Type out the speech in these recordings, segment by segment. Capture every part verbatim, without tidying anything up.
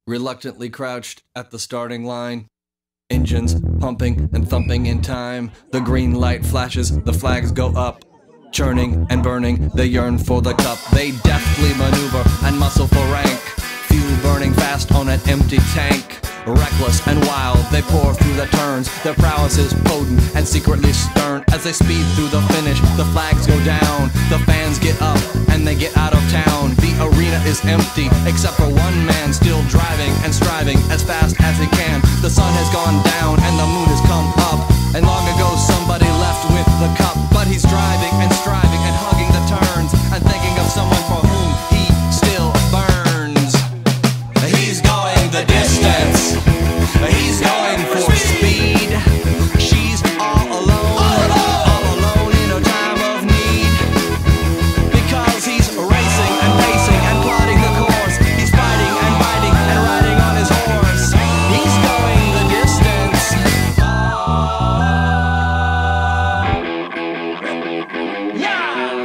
Reluctantly crouched at the starting line. Engines pumping and thumping in time. The green light flashes, the flags go up. Churning and burning, they yearn for the cup. They deftly maneuver and muscle for rank. Fuel burning fast on an empty tank. Reckless and wild, they pour through the turns. Their prowess is potent and secretly stern. As they speed through the finish, the flags go down. The fans get up and they get out of town. The arena is empty, except for one man still driving and striving as fast as he can. The sun has gone down and the moon has come up. And long ago somebody left with the cup. But he's driving and striving and hugging the turns and thinking of someone for whom he still burns. He's going the distance. He's going for speed. She's all alone, all alone in her time of need. Because he's racing and pacing and plotting the course. He's fighting and biting and riding on his horse. He's going the distance. Yeah!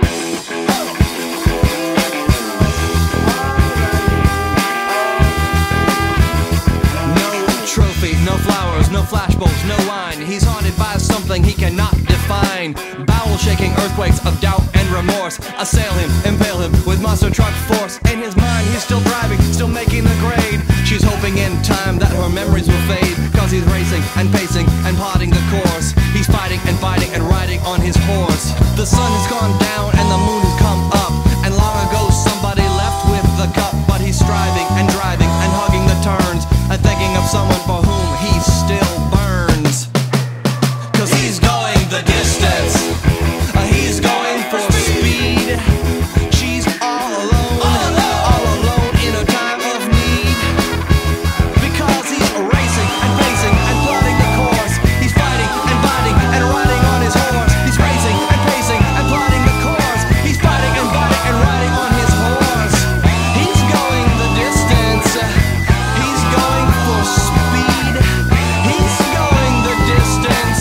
Trophy, no flowers, no flashbulbs, no wine. He's haunted by something he cannot define. Bowel-shaking earthquakes of doubt and remorse assail him, impale him with monster truck force. In his mind, he's still driving, still making the grade. She's hoping in time that her memories will fade. Cause he's racing and pacing and plotting the course. He's fighting and fighting and riding on his horse. The sun has gone down and the moon has come up. And long ago somebody left with the cup. But he's striving and driving and hugging the turns and thinking of someone for whom he still burns. Cause he's going the distance. Uh, he's going for speed. She's all alone, all alone in her time of need. Because he's racing and pacing and plotting the course. He's fighting and biting and riding on his horse. He's racing and pacing and plotting the course. He's fighting and biting and riding on his horse. He's going the distance. He's going for speed. He's going the distance.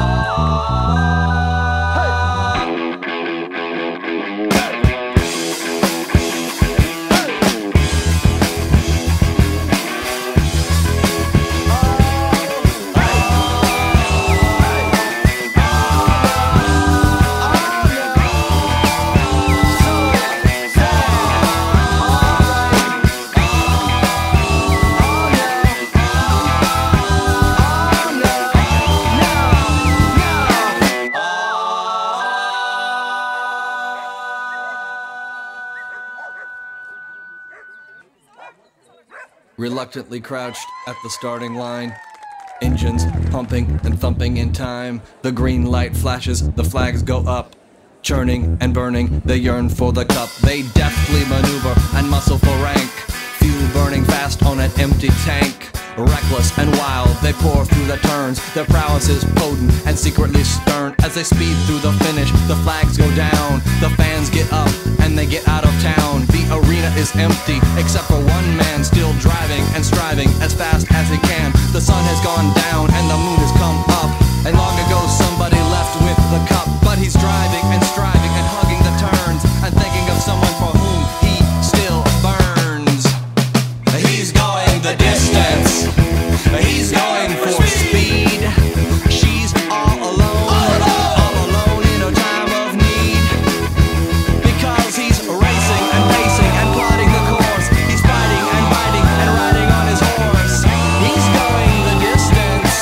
Reluctantly crouched at the starting line. Engines pumping and thumping in time. The green light flashes, the flags go up. Churning and burning, they yearn for the cup. They deftly maneuver and muscle for rank. Fuel burning fast on an empty tank. Reckless and wild, they pour through the turns. Their prowess is potent and secretly stern. As they speed through the finish, the flags go down. The fans get up and they get out of town. The arena is empty, except for one man still driving and striving as fast as he can. The sun has gone down and the moon has come up. And long ago somebody left with the cup. But he's driving and striving and hugging the turns and thinking of someone for whom he still burns. He's going the distance. He's going for speed. She's all alone, all alone in her time of need. Because he's racing and pacing and plotting the course. He's fighting and biting and riding on his horse. He's going the distance.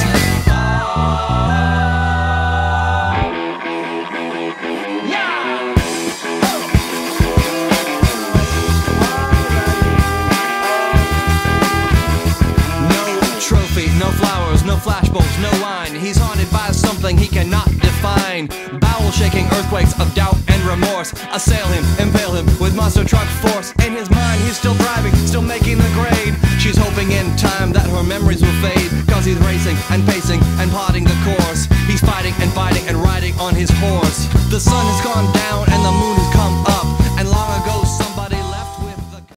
Yeah! Trophy, no flowers, no flashbulbs, no wine. He's haunted by something he cannot define. Bowel-shaking earthquakes of doubt and remorse assail him, impale him with monster truck force. In his mind, he's still driving, still making the grade. She's hoping in time that her memories will fade. Cause he's racing and pacing and plotting the course.